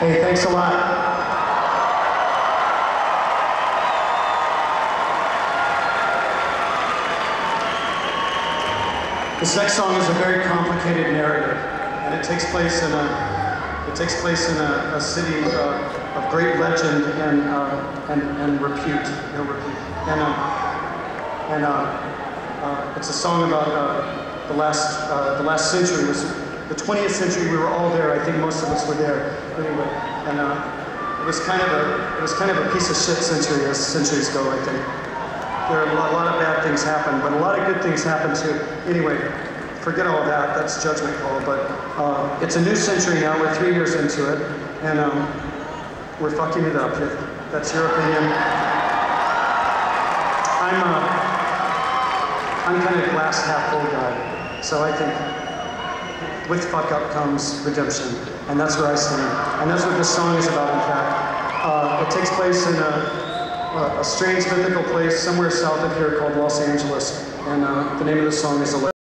Hey, thanks a lot. This next song is a very complicated narrative, and it takes place in a city of great legend and repute. It's a song about the last century. It was the 20th century. We were all there. I think most of us were there. Anyway, and it was kind of a piece of shit century as centuries go. I think there are a lot of bad things happen, but a lot of good things happen too. Anyway, forget all that. That's judgment call. But it's a new century now. We're 3 years into it, and we're fucking it up. If that's your opinion. I'm kind of glass half full guy, so I think with fuck up comes redemption, and that's where I stand. And that's what this song is about, in fact. It takes place in a strange mythical place somewhere south of here called Los Angeles, and the name of the song is